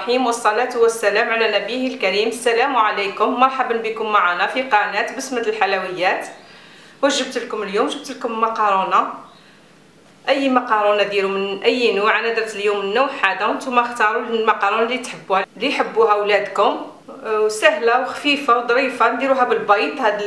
الرحيم والصلاة والسلام على نبيه الكريم. السلام عليكم، مرحبا بكم معنا في قناة بسمة الحلويات. واش جبت لكم اليوم؟ جبت لكم مقارونة، اي مقارونة ديروا من اي نوع. انا درت اليوم النوع هذا وانتم اختاروا المقارونة اللي تحبوها، اللي يحبوها ولادكم، وسهلة وخفيفة وظريفة. نديروها بالبيض. هاد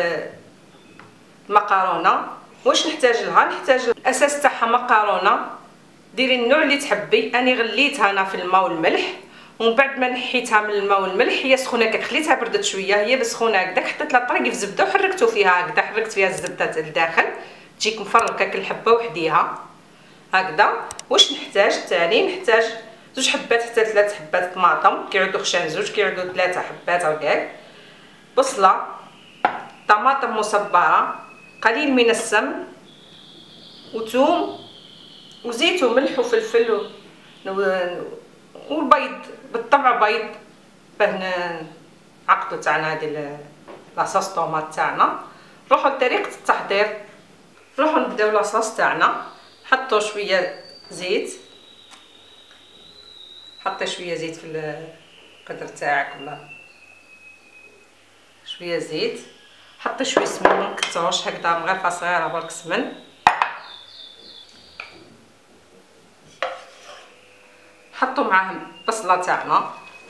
المقارونة واش نحتاج لها؟ نحتاج الاساس تاعها مقارونة، ديري النوع اللي تحبي. اني غليتها انا في الماء والملح، ومن بعد ما نحيتها من الماء والملح هي سخونه هكاك، خليتها بردت شويه. هي بسخونه هكذاك، حطيت لها طريق في الزبده وحركتو فيها هكذا، حركت فيها الزبده لداخل تجيك مفركه كالحبه وحديها هكذا. واش نحتاج ثاني؟ نحتاج 2 حبات حتى 3 حبات طماطم، كيعودوا خشان 2، كيعودوا 3 حبات هكاك. بصله، طماطم مصبره، قليل من السمن، وثوم وزيت وملح وفلفل والبيض، بالطبع بيض باه نعقدو تاعنا هذه لاصوص طوماط تاعنا. نروحو لطريقه التحضير. نروحو نبداو لاصوص تاعنا. حطوا شويه زيت، حطي شويه زيت في القدر تاعك ولا شويه زيت. حطي شويه سمن، ما نكثروش هكذا، مغرفه صغيره برك سمن. حطوا معاه البصله تاعنا،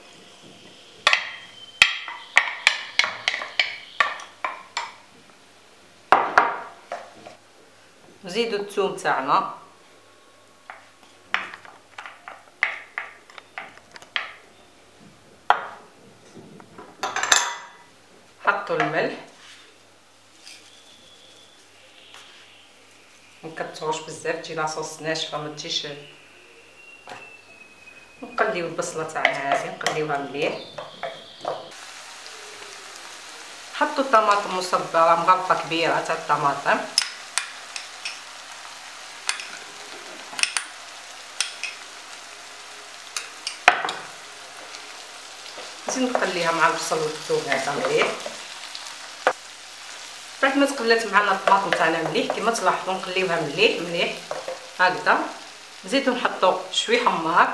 نزيدوا الثوم تاعنا، حطوا الملح، مكتروش بزاف تجي لاصوص ناشفه ما تجيش. نقليو البصله تاعنا هذه، نقليوها مليح. حطوا الطماطم مصبره، مغرفه كبيره تاع الطماطم، نزيد نقليها مع البصل والثوم هذا مليح. بعد ما تقلات معنا الطماطم تاعنا مليح كما تلاحظوا، نقليوها مليح مليح هكذا. نزيدو نحطو شويه حمار،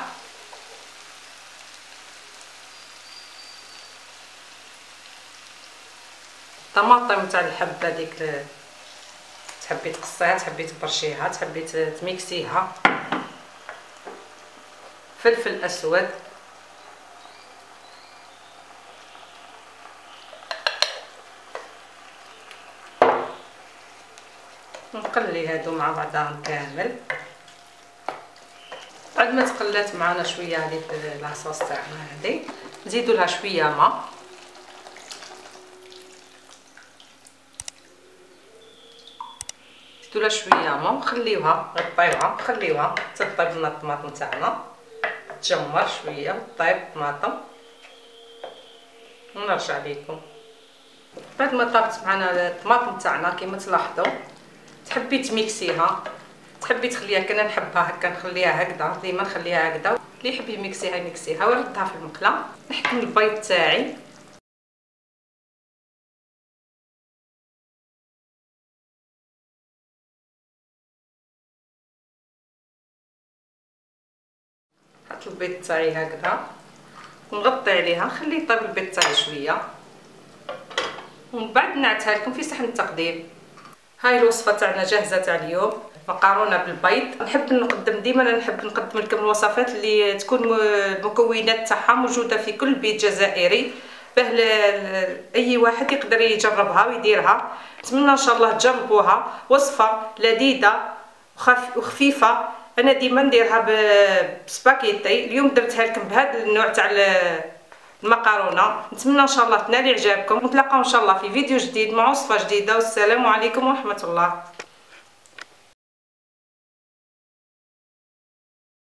طماطم تاع الحبه ديك تحبي تقصيها، تحبي تبرشيها، تحبي تميكسيها، فلفل اسود، نقلي هادو مع بعضهم كامل. بعد ما تقلات معنا شويه هذه لاصوص تاعنا هذه، نزيدوا لها شويه ماء، نزيدوا لها شويه ماء ونخليوها غطيوها، نخليوها حتى طيب لنا الطماطم تاعنا، تجمر شويه وطيب الطماطم ونرجع لكم. بعد ما طابت معنا الطماطم تاعنا كما تلاحظوا، تحبي تميكسيها، تحبي تخليها، كنا نحبها هكا نخليها هكذا، ديما نخليها هكذا. اللي يحب يميكسيها يميكسيها ونردها في المقله. نحكم البيض تاعي، حط البيض تاعي هكذا ونغطي عليها، نخليه يطيب البيض تاعي شويه، ومن بعد نعتها لكم في صحن التقديم. هاي الوصفه تاعنا جاهزه تاع اليوم، مقارونه بالبيض. نحب نقدم ديما، نحب نقدم لكم الوصفات اللي تكون المكونات تاعها موجوده في كل بيت جزائري، باه اي واحد يقدر يجربها ويديرها. نتمنى ان شاء الله تجربوها، وصفه لذيذه وخفيفه. انا ديما نديرها بسباكيتي، اليوم درتها لكم بهذا النوع تاع المقارونه. نتمنى ان شاء الله تنال اعجابكم، ونتلاقاو ان شاء الله في فيديو جديد مع وصفه جديده، والسلام عليكم ورحمه الله.